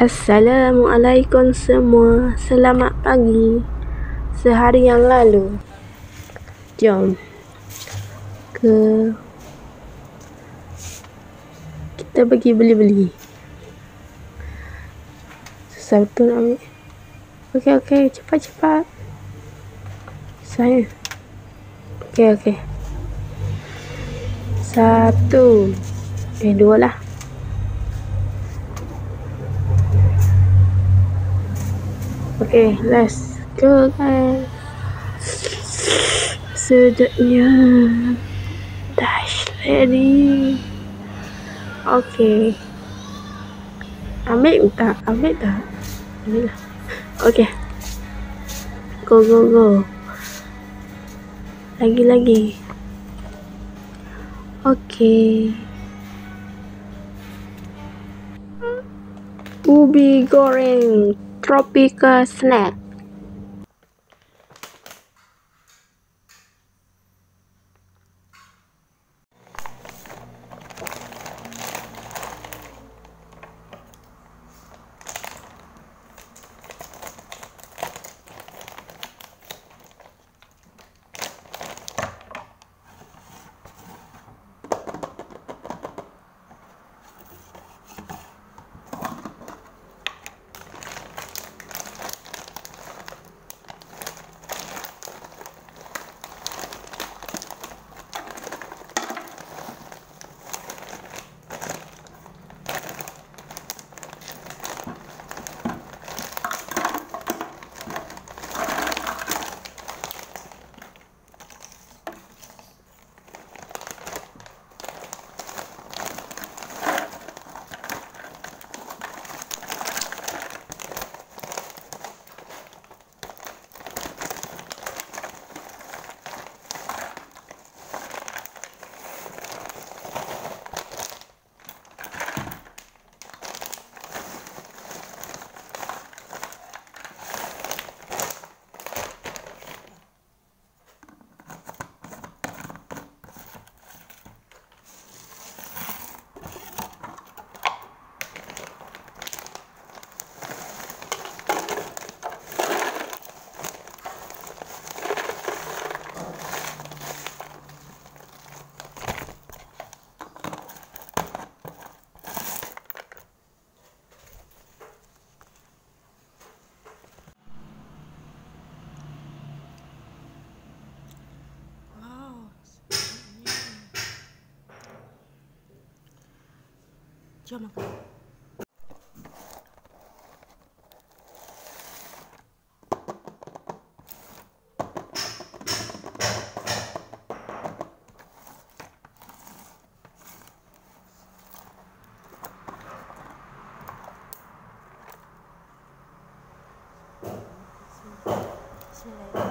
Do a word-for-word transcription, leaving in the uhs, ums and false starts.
Assalamualaikum semua. Selamat pagi. Sehari yang lalu, jom ke kita pergi beli-beli. Susah betul nak ambil. Okey, okey. Cepat, cepat. Saya. Okey, okey. Satu. Eh, dua lah. Okay, let's go guys. Sedapnya. Dash ready. Okay. Ambil tak? Ambil tak? Ambil lah. Okay. Go, go, go. Lagi-lagi. Okay. Ubi goreng tropical snack. Jom makan. Bismillah.